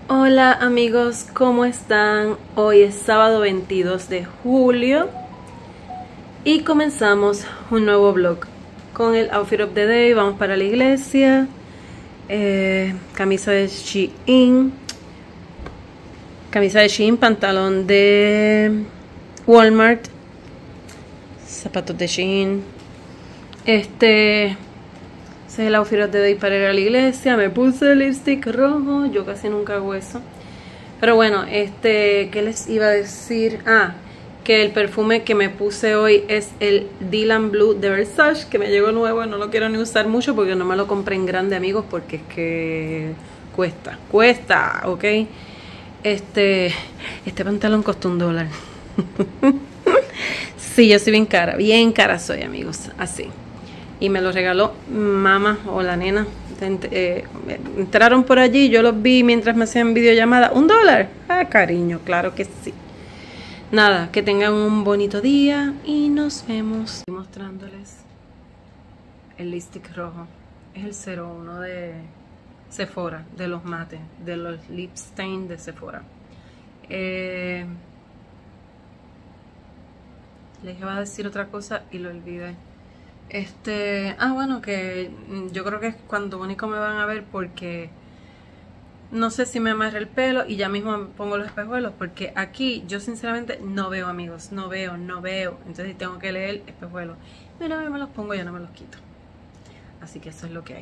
Hola amigos, ¿cómo están? Hoy es sábado 22 de julio y comenzamos un nuevo vlog con el outfit of the day. Vamos para la iglesia, camisa de Shein, pantalón de Walmart, zapatos de Shein. Ese es el outfit of the day para ir a la iglesia. Me puse el lipstick rojo. Yo casi nunca hago eso. Pero bueno, ¿qué les iba a decir? Que el perfume que me puse hoy es el Dylan Blue de Versace, que me llegó nuevo y no lo quiero ni usar mucho porque no me lo compré en grande, amigos, porque es que cuesta, ¿ok? Este pantalón costó $1. Sí, yo soy bien cara soy, amigos, así. Y me lo regaló mamá o la nena. Entraron por allí, yo los vi mientras me hacían videollamada. $1. Cariño, claro que sí. Nada, que tengan un bonito día y nos vemos. Estoy mostrándoles el lipstick rojo. Es el 01 de Sephora, de los mates, de los lip stain de Sephora. Les iba a decir otra cosa y lo olvidé. Bueno, que yo creo que es cuando único me van a ver, porque no sé si me amarré el pelo y ya mismo me pongo los espejuelos, porque aquí yo sinceramente no veo, amigos, no veo, entonces tengo que leer espejuelos, pero me los pongo y ya no me los quito, así que eso es lo que hay.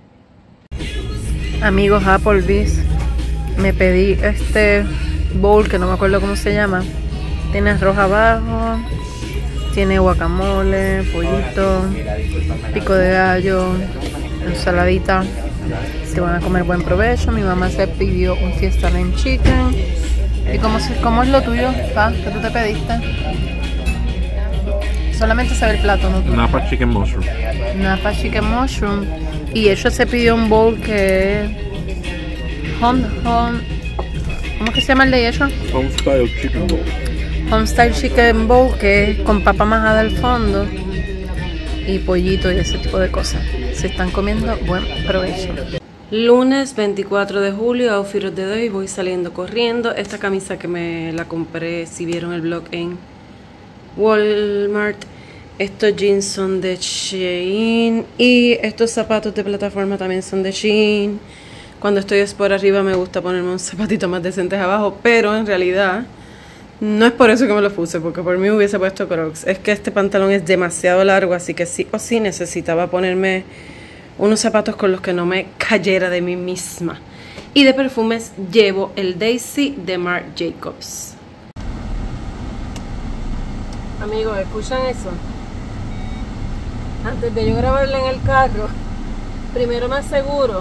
Amigos, Applebee's, me pedí este bowl que no me acuerdo cómo se llama, tiene arroz abajo, tiene guacamole, pollito, pico de gallo, ensaladita. Se van a comer buen provecho. Mi mamá se pidió un Fiesta Lamb Chicken. ¿Y cómo es lo tuyo, pa? ¿Qué tú te pediste? Solamente se ve el plato, ¿no? Napa Chicken Mushroom. Napa Chicken Mushroom. Y ella se pidió un bowl que es ¿cómo que se llama el de ella? Homestyle Chicken Bowl. Homestyle Chicken Bowl, que es con papa majada al fondo y pollito y ese tipo de cosas. Se están comiendo, buen provecho. Lunes 24 de julio, outfit of the day. Voy saliendo corriendo. Esta camisa que me la compré, si vieron el vlog, en Walmart. Estos jeans son de Shein y estos zapatos de plataforma también son de Shein. Cuando estoy por arriba me gusta ponerme un zapatito más decentes abajo, pero en realidad no es por eso que me lo puse, porque por mí hubiese puesto Crocs. Es que este pantalón es demasiado largo, así que sí o sí necesitaba ponerme unos zapatos con los que no me cayera de mí misma. Y de perfumes llevo el Daisy de Marc Jacobs. Amigos, ¿escuchan eso? Antes de yo grabarle en el carro, primero me aseguro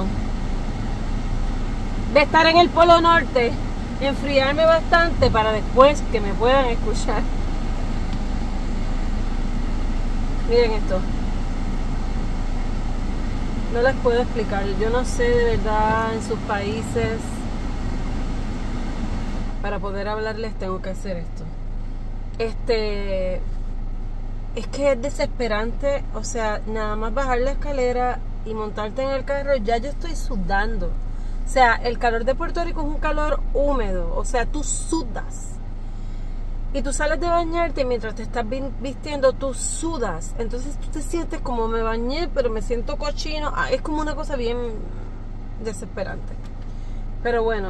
de estar en el Polo Norte, enfriarme bastante para después que me puedan escuchar. Miren esto. No les puedo explicar. Yo no sé de verdad en sus países. Para poder hablarles tengo que hacer esto. Es que es desesperante. O sea, nada más bajar la escalera y montarte en el carro, ya yo estoy sudando. O sea, el calor de Puerto Rico es un calor húmedo. O sea, tú sudas. Y tú sales de bañarte y mientras te estás vistiendo, tú sudas. Entonces tú te sientes como me bañé, pero me siento cochino. Es como una cosa bien desesperante. Pero bueno,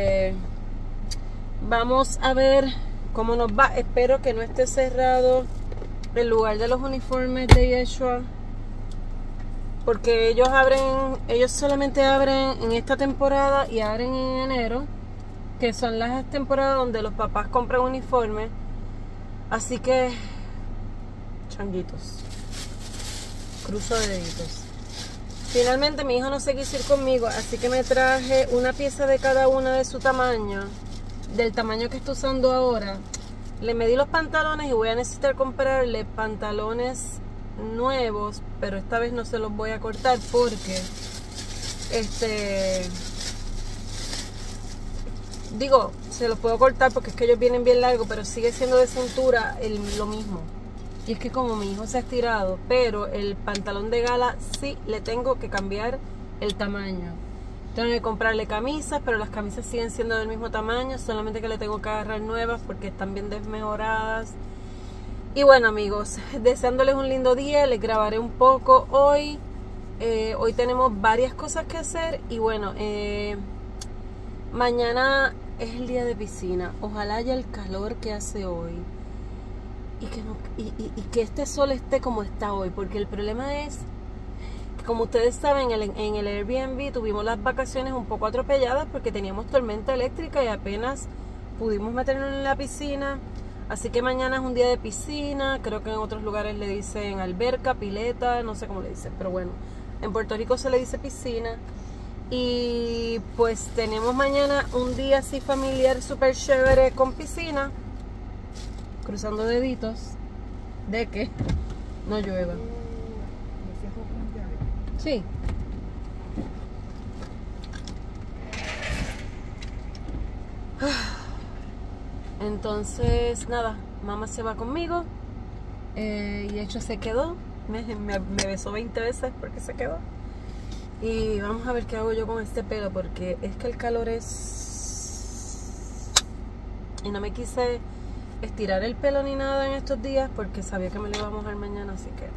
vamos a ver cómo nos va. Espero que no esté cerrado el lugar de los uniformes de Yeshua, porque ellos solamente abren en esta temporada y abren en enero, que son las temporadas donde los papás compran uniformes. Así que changuitos, cruzo de deditos. Finalmente mi hijo no se quiso ir conmigo, así que me traje una pieza de cada una de su tamaño, del tamaño que estoy usando ahora. Le medí los pantalones y voy a necesitar comprarle pantalones nuevos, pero esta vez no se los voy a cortar porque digo, se los puedo cortar porque es que ellos vienen bien largos, pero sigue siendo de cintura lo mismo. Y es que como mi hijo se ha estirado, pero el pantalón de gala sí le tengo que cambiar el tamaño. Tengo que comprarle camisas, pero las camisas siguen siendo del mismo tamaño, solamente que le tengo que agarrar nuevas porque están bien desmejoradas. Y bueno, amigos, deseándoles un lindo día, les grabaré un poco hoy. Hoy tenemos varias cosas que hacer y bueno, mañana es el día de piscina. Ojalá haya el calor que hace hoy y que este sol esté como está hoy, porque el problema es que, como ustedes saben, en el Airbnb tuvimos las vacaciones un poco atropelladas porque teníamos tormenta eléctrica y apenas pudimos meternos en la piscina. Así que mañana es un día de piscina. Creo que en otros lugares le dicen alberca, pileta, no sé cómo le dicen, pero bueno, en Puerto Rico se le dice piscina. Y pues tenemos mañana un día así familiar súper chévere con piscina. Cruzando deditos de que no llueva. Sí. Entonces nada, mamá se va conmigo. Y de hecho se quedó. Me besó 20 veces porque se quedó. Y vamos a ver qué hago yo con este pelo, porque es que el calor es... Y no me quise estirar el pelo ni nada en estos días porque sabía que me lo iba a mojar mañana, así que...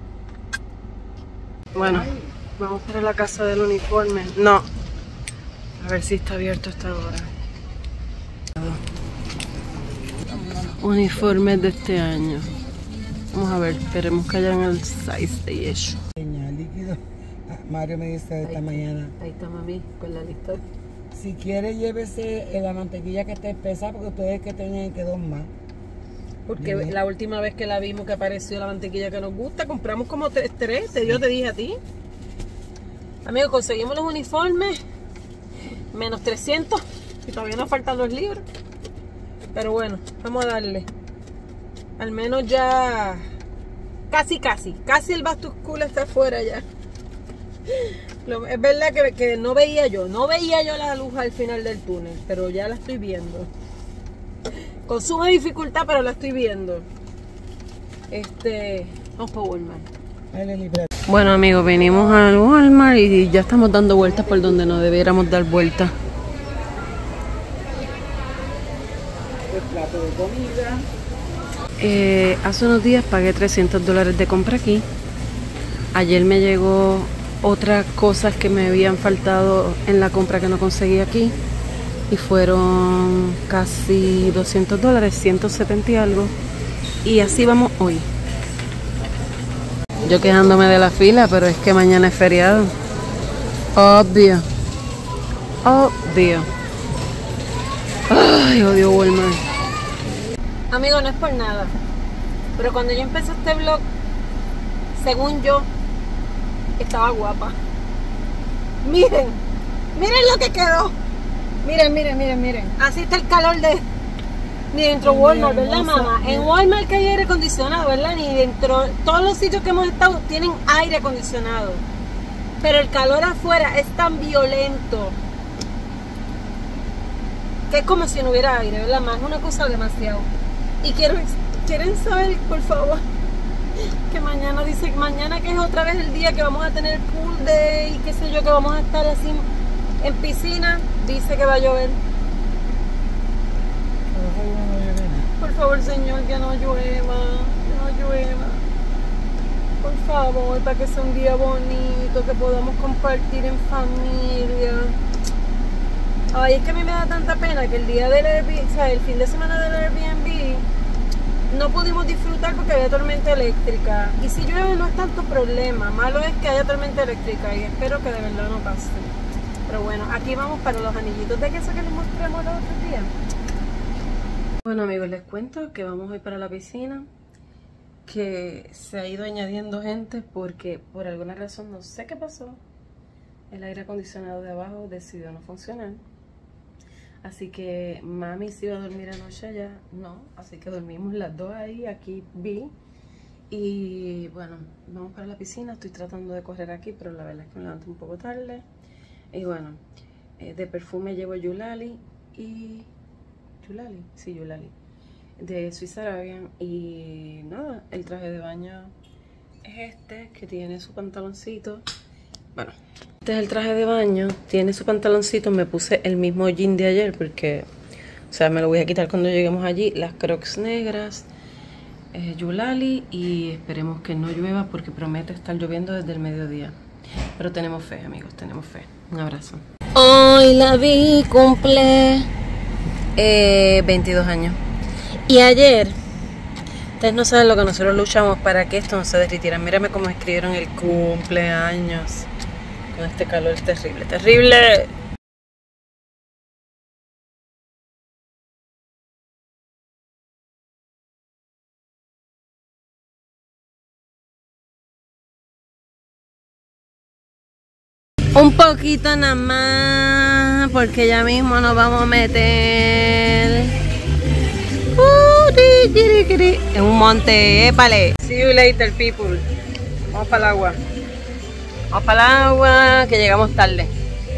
Bueno, vamos para la casa del uniforme. No. A ver si está abierto esta hora. Uniformes de este año. Vamos a ver, esperemos que hayan el size de ello. Líquido. Mario me dice esta mañana. Ahí está mami con la lista. Si quiere llévese la mantequilla que está espesa porque ustedes que tienen que dos más. Porque la última vez que la vimos que apareció la mantequilla que nos gusta, compramos como tres, yo te dije a ti. Amigos, conseguimos los uniformes, menos 300, y todavía nos faltan los libros. Pero bueno, vamos a darle. Al menos ya, casi el back to school está afuera ya. Es verdad que no veía yo la luz al final del túnel, pero ya la estoy viendo. Con suma dificultad, pero la estoy viendo. Vamos para Walmart. Bueno, amigos, venimos al Walmart y ya estamos dando vueltas por donde no debiéramos dar vueltas. El plato de comida. Hace unos días pagué $300 de compra aquí. Ayer me llegó otras cosas que me habían faltado en la compra que no conseguí aquí. Y fueron casi $200, 170 y algo. Y así vamos hoy. Yo quejándome de la fila, pero es que mañana es feriado. Obvio. Ay, odio Walmart. Amigo, no es por nada, pero cuando yo empecé este vlog, según yo, estaba guapa. Miren lo que quedó. Miren. Así está el calor de... Ni dentro de Walmart, ¿verdad, mamá? En Walmart que hay aire acondicionado, ¿verdad? Ni dentro... Todos los sitios que hemos estado tienen aire acondicionado. Pero el calor afuera es tan violento que es como si no hubiera aire, ¿verdad, mamá? Es una cosa demasiado. Y quieren saber, por favor, que mañana que es otra vez el día que vamos a tener pool day y qué sé yo, que vamos a estar así en piscina. Dice que va a llover. Por favor, Señor, que no llueva. Por favor, para que sea un día bonito, que podamos compartir en familia. Ay, es que a mí me da tanta pena que el día del Airbnb, o sea, el fin de semana del Airbnb, no pudimos disfrutar porque había tormenta eléctrica. Y si llueve no es tanto problema, malo es que haya tormenta eléctrica y espero que de verdad no pase. Pero bueno, aquí vamos para los anillitos de queso que les mostramos los otros días. Bueno, amigos, les cuento que vamos hoy para la piscina, que se ha ido añadiendo gente porque por alguna razón no sé qué pasó. El aire acondicionado de abajo decidió no funcionar. Así que mami se iba a dormir anoche allá, no, así que dormimos las dos ahí, aquí vi. Y bueno, vamos para la piscina, estoy tratando de correr aquí, pero la verdad es que me levanto un poco tarde. Y bueno, de perfume llevo Eulalie y... Eulalie, de Swiss Arabian. Y nada, el traje de baño es este, que tiene su pantaloncito. Bueno, Este es el traje de baño. Tiene su pantaloncito. Me puse el mismo jean de ayer porque, o sea, me lo voy a quitar cuando lleguemos allí. Las crocs negras, yulali, y esperemos que no llueva porque promete estar lloviendo desde el mediodía. Pero tenemos fe, amigos, tenemos fe. Un abrazo. Hoy la vi cumple 22 años. Y ayer, ustedes no saben lo que nosotros luchamos para que esto no se derritiera. Mírame cómo escribieron el cumpleaños. Con este calor terrible, terrible. Un poquito nada más, porque ya mismo nos vamos a meter en un monte, épale. See you later, people. Vamos para el agua. Vamos para el agua, que llegamos tarde.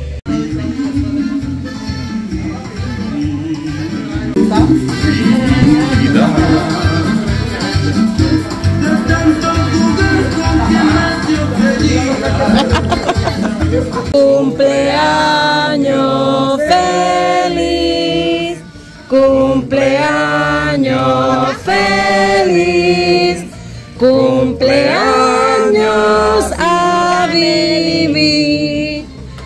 Cumpleaños feliz, cumpleaños feliz, cumpleaños a vivir,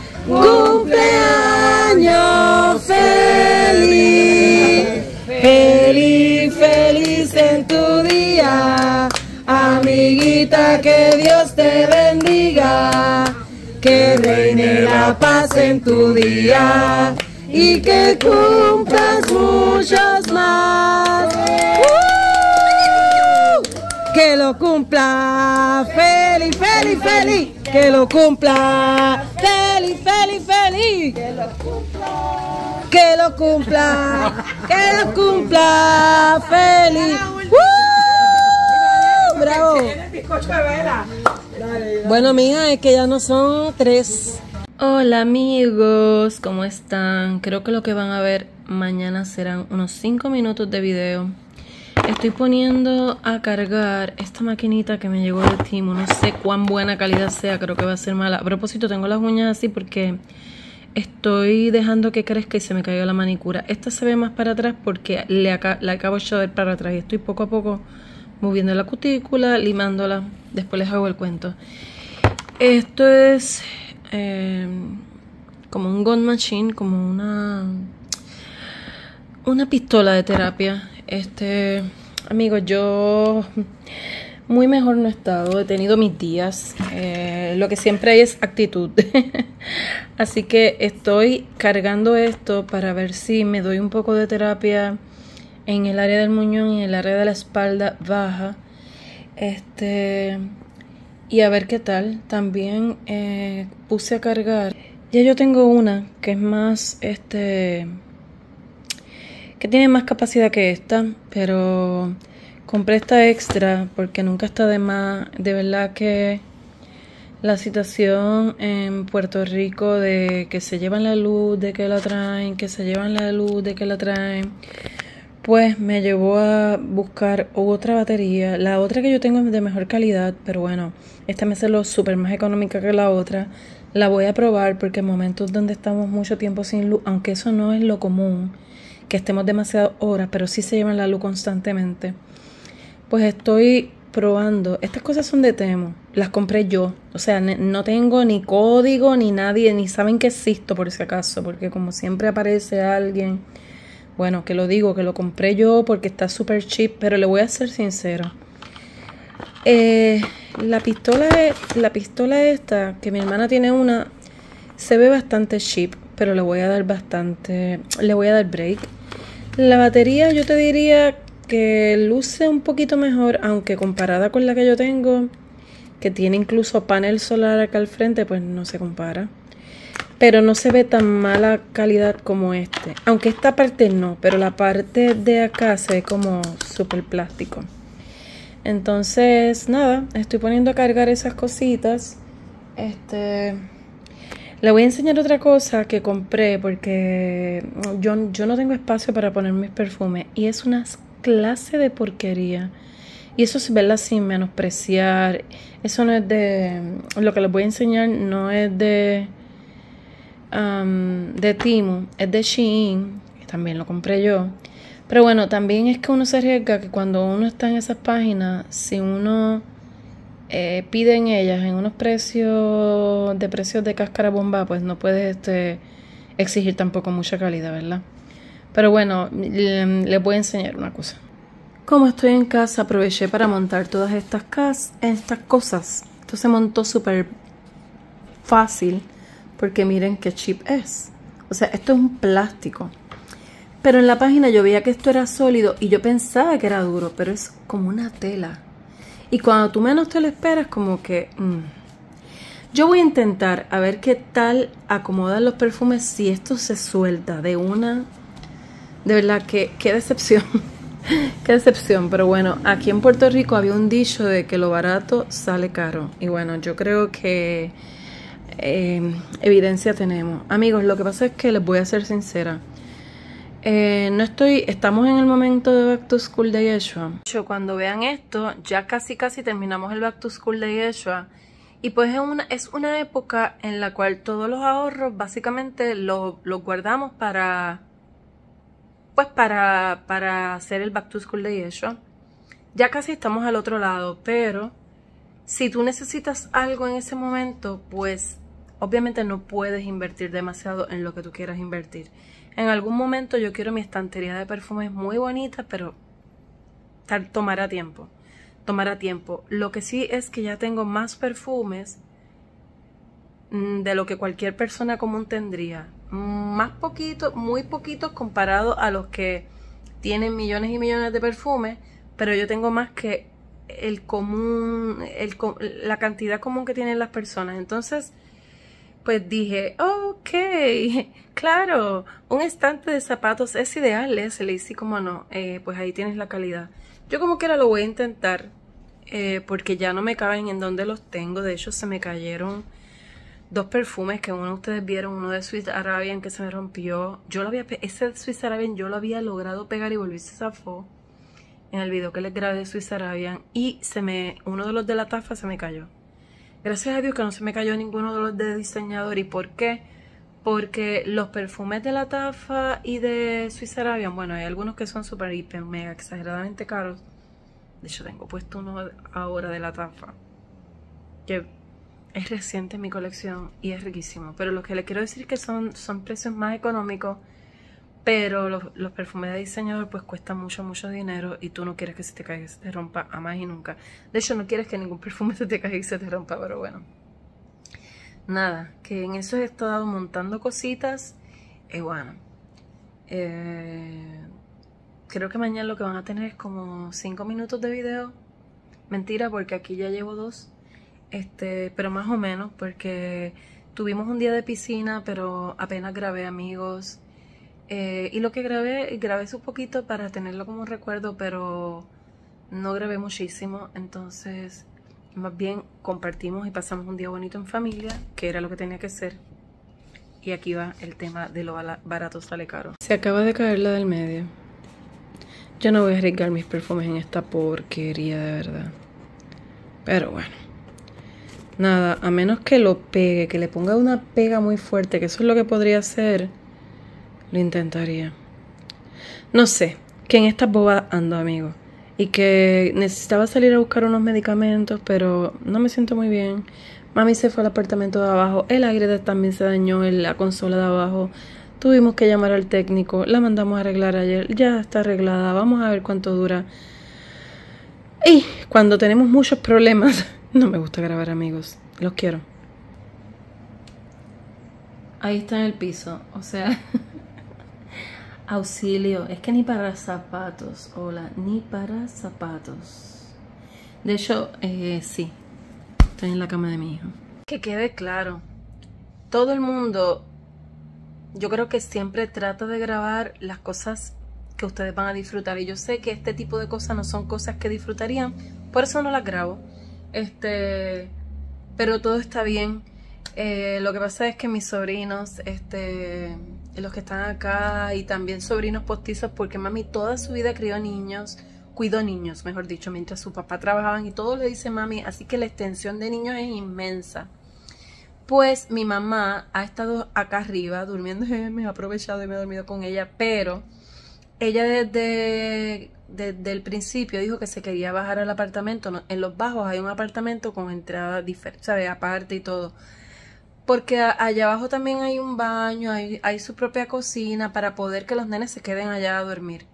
cumpleaños feliz, feliz, feliz en tu día, amiguita, que Dios te bendiga. Que reine la paz en tu día y que cumplas muchos más. Que lo cumpla feliz, feliz, feliz. Que lo cumpla feliz, feliz, feliz. Que lo cumpla, que lo cumpla, que lo cumpla feliz. ¡Bravo! Bueno, mija, es que ya no son 3. Hola amigos, ¿cómo están? Creo que lo que van a ver mañana serán unos 5 minutos de video. Estoy poniendo a cargar esta maquinita que me llegó de Temu. No sé cuán buena calidad sea, creo que va a ser mala. A propósito, tengo las uñas así porque estoy dejando que crezca y se me cayó la manicura. Esta se ve más para atrás porque la acabo de echar para atrás y estoy poco a poco moviendo la cutícula, limándola. Después les hago el cuento. Esto es como un gun machine, como una pistola de terapia. Amigos, yo muy mejor no he estado. He tenido mis días. Lo que siempre hay es actitud. Así que estoy cargando esto para ver si me doy un poco de terapia en el área del muñón y en el área de la espalda baja. Y a ver qué tal. También puse a cargar. Ya yo tengo una que es más, que tiene más capacidad que esta, pero compré esta extra porque nunca está de más. De verdad que la situación en Puerto Rico de que se llevan la luz, de que la traen, que se llevan la luz, de que la traen, pues me llevó a buscar otra batería. La otra que yo tengo es de mejor calidad, pero bueno, esta me salió súper más económica que la otra. La voy a probar porque en momentos donde estamos mucho tiempo sin luz, aunque eso no es lo común, que estemos demasiadas horas, pero sí se llevan la luz constantemente, pues estoy probando. Estas cosas son de Temu, las compré yo. O sea, no tengo ni código, ni nadie, ni saben que existo por si acaso, porque como siempre aparece alguien. Bueno, que lo digo, que lo compré yo porque está súper cheap, pero le voy a ser sincero. La pistola esta, que mi hermana tiene una, se ve bastante cheap, pero le voy a dar break. La batería yo te diría que luce un poquito mejor, aunque comparada con la que yo tengo, que tiene incluso panel solar acá al frente, pues no se compara. Pero no se ve tan mala calidad como este. Aunque esta parte no, pero la parte de acá se ve como súper plástico. Entonces, nada, estoy poniendo a cargar esas cositas. Le voy a enseñar otra cosa que compré porque yo no tengo espacio para poner mis perfumes. Y es una clase de porquería Y eso es verla sin menospreciar. Eso no es de... Lo que les voy a enseñar no es de Temu, es de Shein, que también lo compré yo. Pero bueno, también es que uno se arriesga que cuando uno está en esas páginas, si uno pide en ellas en unos precios de cáscara bomba, pues no puedes exigir tampoco mucha calidad, ¿verdad? Pero bueno, les voy a enseñar una cosa. Como estoy en casa, aproveché para montar todas estas cosas. Esto se montó súper fácil porque miren qué cheap es. O sea, esto es un plástico. Pero en la página yo veía que esto era sólido y yo pensaba que era duro, pero es como una tela. Y cuando tú menos te lo esperas, como que... Yo voy a intentar a ver qué tal acomodan los perfumes si esto se suelta de una... De verdad, qué decepción. Qué decepción, pero bueno, aquí en Puerto Rico había un dicho de que lo barato sale caro. Y bueno, yo creo que evidencia tenemos. Amigos, lo que pasa es que les voy a ser sincera. Estamos en el momento de Back to School de Yeshua. Cuando vean esto, ya casi terminamos el Back to School de Yeshua. Y pues es una época en la cual todos los ahorros básicamente los guardamos para hacer el Back to School de Yeshua. Ya casi estamos al otro lado, pero si tú necesitas algo en ese momento, pues obviamente no puedes invertir demasiado en lo que tú quieras invertir. En algún momento yo quiero mi estantería de perfumes muy bonita, pero tomará tiempo. Lo que sí es que ya tengo más perfumes de lo que cualquier persona común tendría. Muy poquitos comparado a los que tienen millones y millones de perfumes, pero yo tengo más que la cantidad común que tienen las personas. Entonces, pues dije, ok, claro, un estante de zapatos es ideal, se le hice como no, pues ahí tienes la calidad. Yo como quiera lo voy a intentar, porque ya no me caben en donde los tengo. De hecho, se me cayeron 2 perfumes que uno de ustedes vieron, uno de Swiss Arabian que se me rompió. Ese Swiss Arabian yo lo había logrado pegar y volví se zafó en el video que les grabé de Swiss Arabian, y uno de los de la tafa se me cayó. Gracias a Dios que no se me cayó ninguno de los de diseñador. ¿Y por qué? Porque los perfumes de la tafa y de Swiss Arabian, bueno, hay algunos que son súper, hiper, mega, exageradamente caros. De hecho, tengo puesto uno ahora de la tafa, que es reciente en mi colección y es riquísimo. Pero lo que le quiero decir es que son precios más económicos, pero los perfumes de diseñador pues cuestan mucho dinero, y tú no quieres que se te caiga y se te rompa a más y nunca. De hecho, no quieres que ningún perfume se te caiga y se te rompa, pero bueno. Nada, que en eso he estado montando cositas. Y bueno, creo que mañana lo que van a tener es como 5 minutos de video. Mentira, porque aquí ya llevo 2. Pero más o menos, porque tuvimos un día de piscina, pero apenas grabé, amigos. Y lo que grabé un poquito para tenerlo como recuerdo, pero no grabé muchísimo. Entonces, más bien compartimos y pasamos un día bonito en familia, que era lo que tenía que ser. Y aquí va el tema de lo barato sale caro. Se acaba de caer la del medio. Yo no voy a arriesgar mis perfumes en esta porquería, de verdad. Pero bueno. Nada, a menos que lo pegue, que le ponga una pega muy fuerte, que eso es lo que podría hacer, lo intentaría. No sé, que en estas bobas ando, amigos. Y que necesitaba salir a buscar unos medicamentos, pero no me siento muy bien. Mami se fue al apartamento de abajo, el aire también se dañó en la consola de abajo. Tuvimos que llamar al técnico, la mandamos a arreglar ayer, ya está arreglada, vamos a ver cuánto dura. Y cuando tenemos muchos problemas, no me gusta grabar, amigos, los quiero. Ahí está en el piso, o sea, auxilio, es que ni para zapatos, hola, ni para zapatos. De hecho, sí, estoy en la cama de mi hijo. Que quede claro, todo el mundo, yo creo que siempre trata de grabar las cosas que ustedes van a disfrutar. Y yo sé que este tipo de cosas no son cosas que disfrutarían, por eso no las grabo. Pero todo está bien. Lo que pasa es que mis sobrinos, los que están acá, y también sobrinos postizos, porque mami toda su vida crió niños, cuidó niños, mejor dicho, mientras su papá trabajaban y todo le dice mami, así que la extensión de niños es inmensa. Pues mi mamá ha estado acá arriba durmiendo, me ha aprovechado y me he dormido con ella, pero ella desde el principio dijo que se quería bajar al apartamento. ¿No? En los bajos hay un apartamento con entrada diferente, ¿sabes? Aparte y todo. Porque allá abajo también hay un baño, hay su propia cocina para poder que los nenes se queden allá a dormir.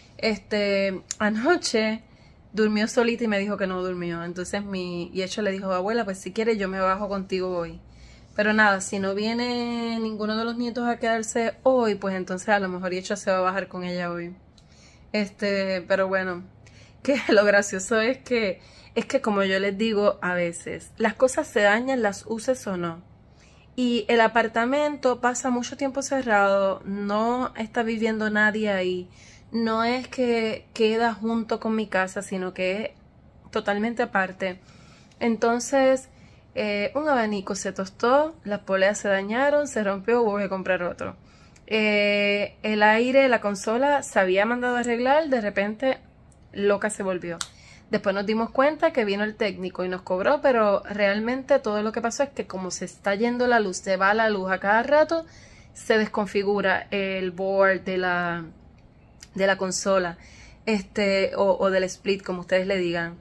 Anoche durmió solita y me dijo que no durmió. Entonces Yecho le dijo, abuela, pues si quieres yo me bajo contigo hoy. Pero nada, si no viene ninguno de los nietos a quedarse hoy, pues entonces a lo mejor Yecho se va a bajar con ella hoy. Pero bueno, que lo gracioso es que como yo les digo a veces, las cosas se dañan, las uses o no. Y el apartamento pasa mucho tiempo cerrado, no está viviendo nadie ahí. No es que queda junto con mi casa, sino que es totalmente aparte. Entonces, un abanico se tostó, las poleas se dañaron, se rompió, voy a comprar otro. El aire, la consola se había mandado a arreglar, de repente loca se volvió. Después nos dimos cuenta que vino el técnico y nos cobró, pero realmente todo lo que pasó es que como se está yendo la luz, se va la luz a cada rato, se desconfigura el board de la consola, o del split, como ustedes le digan.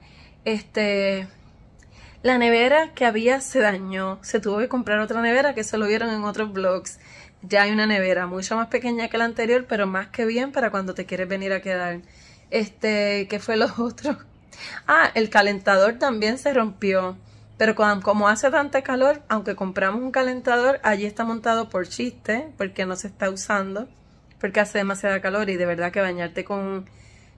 La nevera que había se dañó, se tuvo que comprar otra nevera, que eso lo vieron en otros vlogs. Ya hay una nevera mucho más pequeña que la anterior, pero más que bien para cuando te quieres venir a quedar. ¿Qué fue lo otro? Ah, el calentador también se rompió, pero como hace tanta calor, aunque compramos un calentador, allí está montado por chiste, porque no se está usando, porque hace demasiada calor y de verdad que bañarte con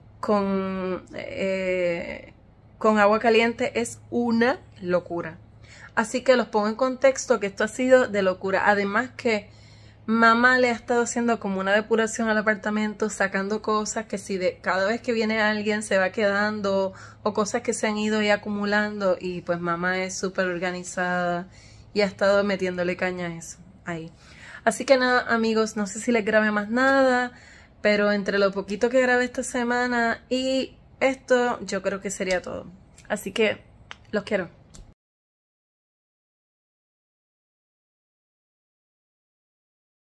agua caliente es una locura. Así que los pongo en contexto que esto ha sido de locura. Además que mamá le ha estado haciendo como una depuración al apartamento, sacando cosas que si cada vez que viene alguien se va quedando, o cosas que se han ido y acumulando, y pues mamá es súper organizada y ha estado metiéndole caña a eso ahí. Así que nada, amigos, no sé si les grabé más nada, pero entre lo poquito que grabé esta semana y esto, yo creo que sería todo. Así que los quiero.